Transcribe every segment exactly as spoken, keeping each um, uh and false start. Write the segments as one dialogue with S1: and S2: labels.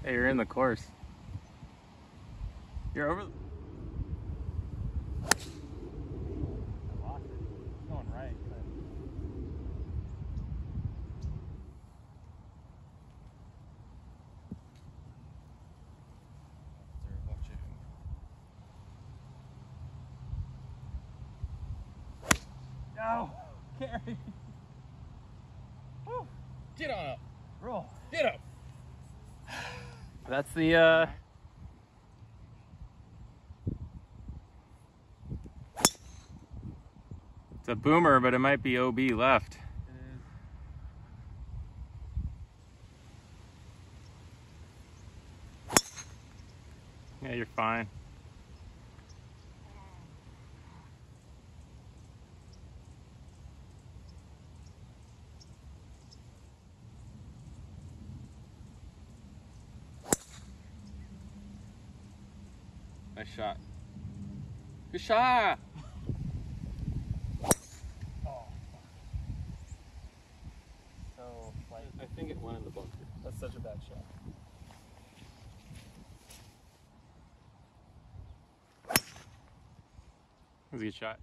S1: Hey, you're in the course. You're over. I
S2: lost it. It's going right. But... No! Carry! Woo.
S3: Get on up!
S2: Roll!
S3: Get up!
S1: That's the, uh... it's a boomer, but it might be O B left.
S2: It is.
S1: Yeah, you're fine. Nice shot. Good shot!
S2: Oh. So, like,
S1: I think it went in the bunker.
S2: that's such a bad shot.
S1: That was a good shot.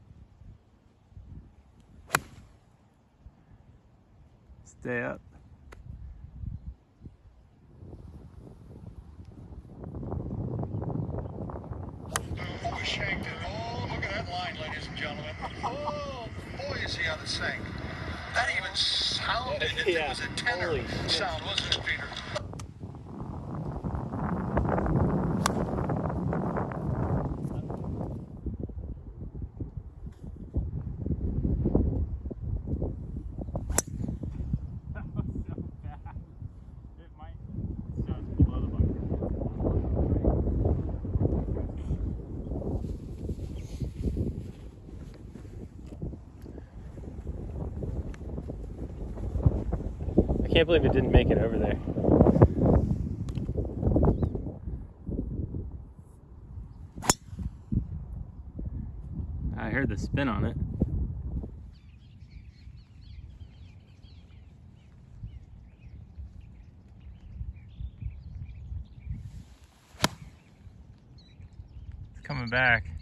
S1: Stay up.
S4: Shanked it. Oh, look at that line, ladies and gentlemen. Oh, boy, is he on the sink. That even sounded, if
S1: Yeah.
S4: it was a tenor
S1: Holy
S4: sound, wasn't it, Peter?
S2: That was so bad. It might just below the bunker.
S1: I can't believe it didn't make it over there. I heard the spin on it. It's coming back.